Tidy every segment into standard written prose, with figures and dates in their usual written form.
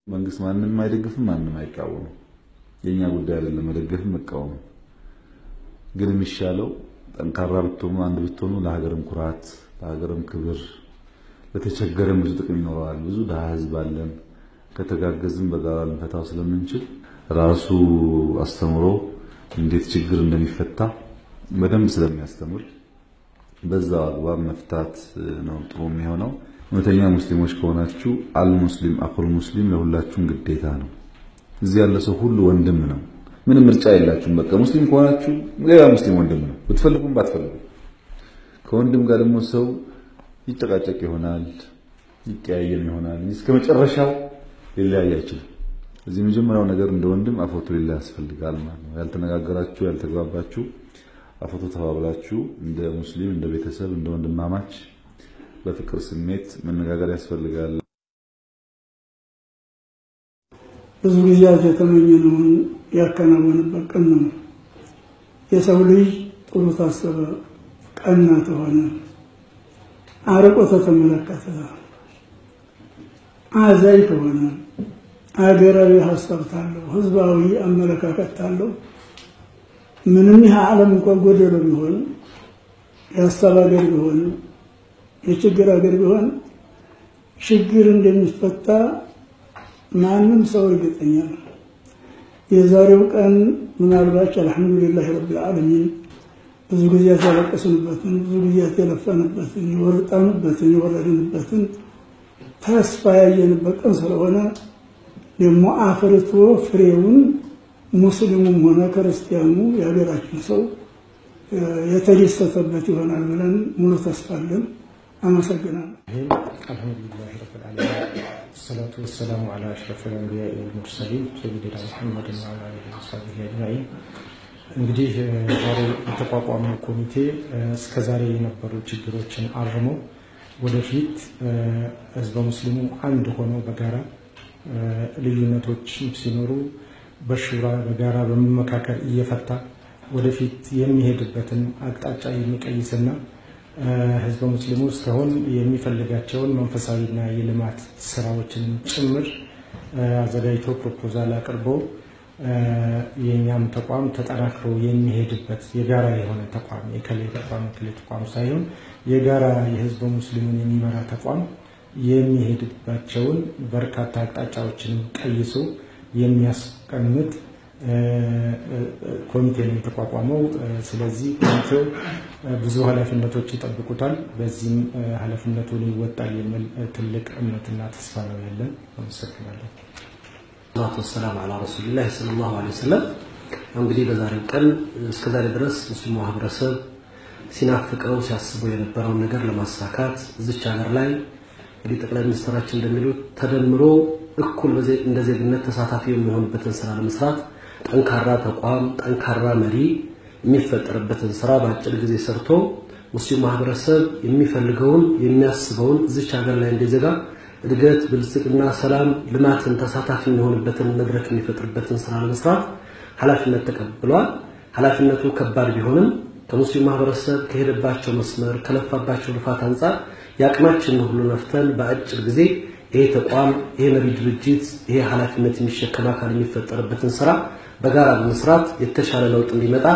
መንግስት ማንንም አይደግፍም ማንንም አይቃወምም የኛ ጉዳይ አይደለም መደገፍም መቃወም ግን የሚሻለው ጠንካራ ብትሆኑ አንድ ብትሆኑ ለሀገርም ኩራት ለሀገርም ክብር ለተቸገረም ብዙ ጥቅም ይኖራል ብዙ ደሃ ህዝብ አለን ከተጋገዝን በጋራ ልንፈታው ስለምንችል ራሱ አስተምሮ እንዴት ችግር እንደሚፈታ በደንብ ስለሚያስተምር በዛው አግባብ መፍታት ነው ጥሩ የሚሆነው እውነተኛ ሙስሊሞች ከሆናችሁ አልሙስሊም አኹል ሙስሊም ለሁላችሁም ግዴታ ነው እዚህ ያለ ሰው ሁሉ ወንድም ነው ምንም ምርጫ የላችሁም በቃ ሙስሊም ከሆናችሁ ሌላ ሙስሊም ወንድም ነው ብትፈልጉም ባትፈልጉም ከወንድም ጋር ደግሞ ሰው ይጨቃጨቅ ይሆናል ይቀያየም ይሆናል እስከ መጨረሻው ሊለያይ አይችልም እዚህ መጀመሪያው ነገር እንደ ወንድም አፎቶ ሊለያይ ያስፈልጋል ማለት ነው ያልተነጋገራችሁ ያልተግባባችሁ አፎቶ ተባብላችሁ እንደ ሙስሊም እንደ ቤተሰብ እንደ ወንድማማች በፍቅር ስሜት መነጋገር ያስፈልጋል ብዙ ጊዜያት የተመኘነውን ያከናወነበት ቀን ነው የሰው ልጅ ጥሩ ታሰበ ቀና ተሆነ አርቆ ተመለከተ አዛይ ተሆነ አገራዊ ሐሳብ ታለው ህዝባዊ አመለካከት ታለው ምንም ዓለም እንኳን ጎደሎ ቢሆን ያስተባገር ቢሆን የችግር አገር ቢሆን ችግር እንደሚፈታ ማንም ሰው እርግጠኛ ነው የዛሬው ቀን ምናልባት አልহামዱሊላህ ረብል ዓለሚን ብዙ ጊዜ ያለቀስንበትን ብዙ ጊዜ ያለፈንበትን ወርጣንበትን ወረድንበትን ተስፋ ያየንበት ቀን ስለሆነ ደግሞ አፍርቶ ፍሬውን ሙስሊሙም ሆነ ክርስቲያኑ ያገራችን ሰው የተደሰተበት ይሆናል ብለን ሙሉ ተስፋ አለን አመሰግናለሁ አልহামዱሊላህ ረብል ዓለሚን الصلاة والسلام على أشرف الأنبياء والمرسلين سيدنا محمد وعلى آله وصحبه أجمعين እንግዲህ ዛሬ የተቋቋመው ኮሚቴ እስከዛሬ የነበሩ ችግሮችን አርሞ ወደፊት ህዝበ ሙስሊሙ አንድ ሆኖ በጋራ ልዩነቶች ሲኖሩ በሹራ በጋራ በመመካከር እየፈታ ወደፊት የሚሄድበትን አቅጣጫ የሚቀይስና ህዝበ ሙስሊሙ እስካሁን የሚፈልጋቸውን መንፈሳዊና የልማት ስራዎችን ጭምር አዘጋጅቶ ፕሮፖዛል አቅርቦ የኛም ተቋም ተጠናክሮ የሚሄድበት የጋራ የሆነ ተቋም የከሌ ተቋም ሳይሆን የጋራ የህዝበ ሙስሊሙን የሚመራ ተቋም የሚሄድባቸውን በርካታ አቅጣጫዎችን ቀይሶ የሚያስቀምጥ ኮሚቴ ነው የተቋቋመው ስለዚህ ኮሚቴው ብዙ ኃላፊነቶች ይጠብቁታል በዚህም ኃላፊነቱን ይወጣል የሚል ትልቅ እምነትና ተስፋ ነው ያለን አመሰግናለሁ ሰላቱ ወሰላሙ ዐላ ረሱሊላህ ሰለላሁ ዐለይሂ ወሰለም እንግዲህ በዛሬው ቀን እስከዛሬ ድረስ ሙስሊሙ ማህበረሰብ ሲናፍቀው ሲያስበው የነበረው ነገር ለማሳካት እዚች ሀገር ላይ እንግዲህ ጠቅላይ ሚኒስትራችን እንደሚሉት ተደምሮ እኩል እንደ ዜግነት ተሳታፊ የሚሆንበትን ስራ ለመስራት ጠንካራ ተቋም ጠንካራ መሪ የሚፈጠርበትን ስራ በአጭር ጊዜ ሰርቶ ሙስሊሙ ማህበረሰብ የሚፈልገውን የሚያስበውን እዚች ሀገር ላይ እንደዘጋ እድገት ብልጽግና ሰላም ልማትን ተሳታፊ የሚሆንበትን መድረክ የሚፈጥርበትን ስራ ለመስራት ኃላፊነት ተቀብሏል ኃላፊነቱ ከባድ ቢሆንም ከሙስሊሙ ማህበረሰብ ከሄደባቸው መስመር ከለፋባቸው ልፋት አንፃር ያቅማችን ሁሉ ነፍተን በአጭር ጊዜ ይሄ ተቋም ይሄ መሪ ድርጅት ይሄ ኃላፊነት የሚሸከም አካል የሚፈጠርበትን ስራ በጋራ በመስራት የተሻለ ለውጥ እንዲመጣ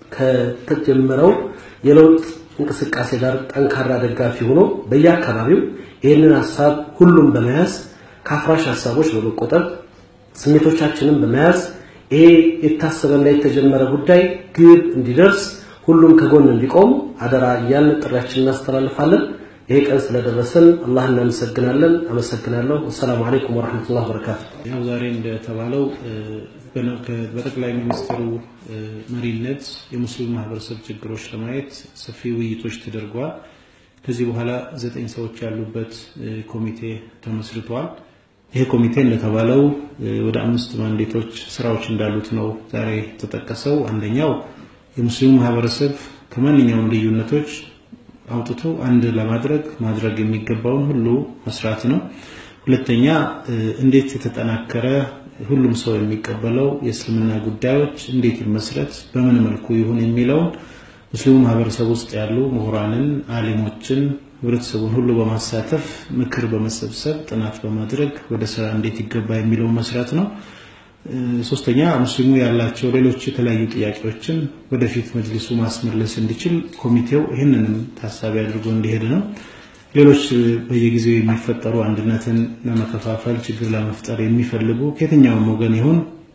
ከተጀመረው የለውጥ እንቅስቃሴ ጋር ጠንካራ ደጋፊ ሆኖ በየአካባቢው ይሄንን ሐሳብ ሁሉም በመያዝ ካፍራሽ ሐሳቦች በመቆጠብ ስሜቶቻችንን በመያዝ ይሄ የታሰበና የተጀመረ ጉዳይ ግብ እንዲደርስ ሁሉም ከጎን እንዲቆም አደራ እያልን ጥሪያችንን እናስተላልፋለን ይሄ ቀን ስለደረሰን አላህን እናመሰግናለን አመሰግናለሁ ወሰላሙ አለይኩም ወራህመቱላሂ ወበረካቱ ያው ዛሬ እንደተባለው በጠቅላይ ሚኒስትሩ መሪነት የሙስሊም ማህበረሰብ ችግሮች ለማየት ሰፊ ውይይቶች ተደርጓል ከዚህ በኋላ 9 ሰዎች ያሉበት ኮሚቴ ተመስርቷል ይሄ ኮሚቴ እንደተባለው ወደ 5 ማንዴቶች ስራዎች እንዳሉት ነው ዛሬ ተጠቀሰው አንደኛው የሙስሊም ማህበረሰብ ከማንኛውም ልዩነቶች አውጥቶ አንድ ማድረግ የሚገባውን ሁሉ መስራት ነው ሁለተኛ እንዴት የተጠናከረ ሁሉም ሰው የሚቀበለው የእስልምና ጉዳዮች እንዴት ይመስረት በምን መልኩ ይሁን የሚለው ሙስሊሙ ማህበረሰብ ውስጥ ያሉ ምሁራንን አሊሞችን ህብረተሰቡን ሁሉ በማሳተፍ ምክር በመሰብሰብ ጥናት በማድረግ ወደ ስራ እንዴት ይገባ የሚለው መስራት ነው። ሶስተኛ ሙስሊሙ ያላቸው ሌሎች የተለያዩ ጥያቄዎችን ወደፊት መጅሊሱ ማስመለስ እንዲችል ኮሚቴው ይሄንንም ታሳቢ አድርጎ እንዲሄድ ነው። ሌሎች በየጊዜው የሚፈጠሩ አንድነትን ለመከፋፈል ችግር ለመፍጠር የሚፈልጉ ከየትኛውም ወገን ይሁን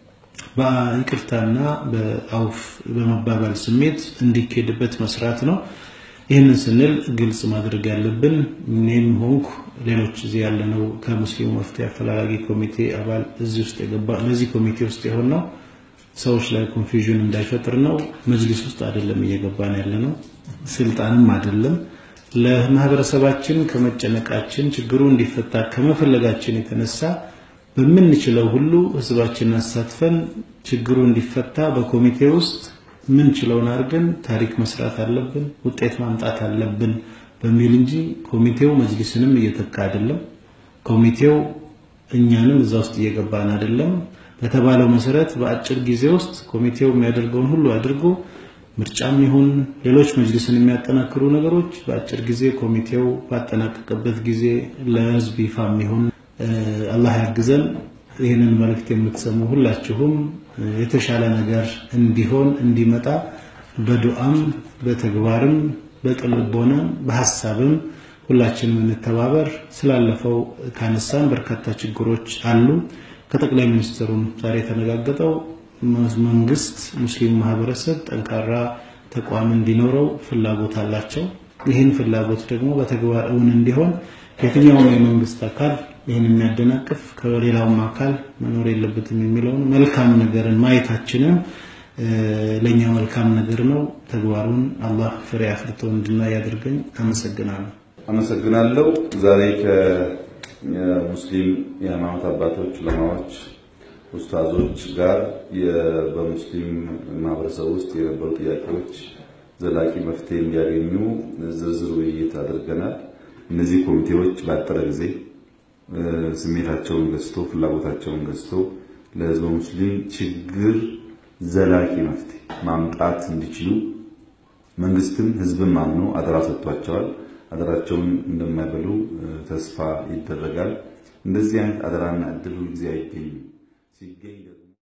በይቅርታና በአውፍ በመባባል ስሜት እንዲኬድበት መስራት ነው። ይህንን ስንል ግልጽ ማድረግ ያለብን እኔም ሆንኩ ሌሎች እዚህ ያለነው ከሙስሊሙ መፍትሄ አፈላላጊ ኮሚቴ አባል እዚህ ውስጥ የገባ ለዚህ ኮሚቴ ውስጥ የሆነው ሰዎች ላይ ኮንፊውዥን እንዳይፈጥር ነው። መጅሊስ ውስጥ አይደለም እየገባን ያለነው፣ ስልጣንም አይደለም። ለማህበረሰባችን ከመጨነቃችን ችግሩ እንዲፈታ ከመፈለጋችን የተነሳ በምንችለው ሁሉ ህዝባችንን አሳትፈን ችግሩ እንዲፈታ በኮሚቴ ውስጥ ምን ችለውን አድርገን ታሪክ መስራት አለብን፣ ውጤት ማምጣት አለብን በሚል እንጂ ኮሚቴው መጅሊስንም እየተካ አይደለም። ኮሚቴው እኛንም እዛ ውስጥ እየገባን አይደለም። በተባለው መሰረት በአጭር ጊዜ ውስጥ ኮሚቴው የሚያደርገውን ሁሉ አድርጎ ምርጫም ይሁን ሌሎች መጅሊስን የሚያጠናክሩ ነገሮች በአጭር ጊዜ ኮሚቴው ባጠናቀቀበት ጊዜ ለህዝብ ይፋም ይሁን አላህ ያግዘን። ይሄንን መልእክት የምትሰሙ ሁላችሁም የተሻለ ነገር እንዲሆን እንዲመጣ በዱዓም በተግባርም በጥልቦናም በሐሳብም ሁላችንም እንተባበር። ስላለፈው ካነሳን በርካታ ችግሮች አሉ። ከጠቅላይ ሚኒስትሩም ዛሬ ተነጋገጠው መንግስት ሙስሊም ማህበረሰብ ጠንካራ ተቋም እንዲኖረው ፍላጎት አላቸው። ይህን ፍላጎት ደግሞ በተግባር እውን እንዲሆን የትኛውም የመንግስት አካል ይህን የሚያደናቅፍ ከሌላውም አካል መኖር የለበትም የሚለውን መልካም ነገርን ማየታችንን ለኛ መልካም ነገር ነው። ተግባሩን አላህ ፍሬ አፍርቶ እንድናይ ያድርገን። አመሰግናለሁ። ዛሬ ከሙስሊም የሃይማኖት አባቶች፣ ዑለማዎች፣ ኡስታዞች ጋር በሙስሊም ማህበረሰብ ውስጥ የነበሩ ጥያቄዎች ዘላቂ መፍትሄ እንዲያገኙ ዝርዝር ውይይት አድርገናል። እነዚህ ኮሚቴዎች ባጠረ ጊዜ ስሜታቸውን ገዝቶ ፍላጎታቸውን ገዝቶ ለህዝብ ሙስሊም ችግር ዘላቂ መፍትሄ ማምጣት እንዲችሉ መንግስትም ህዝብም አምኖ አደራ ሰጥቷቸዋል። አደራቸውን እንደማይበሉ ተስፋ ይደረጋል። እንደዚህ አይነት አደራና እድል ሁሉ ጊዜ አይገኝም። ሲገኝ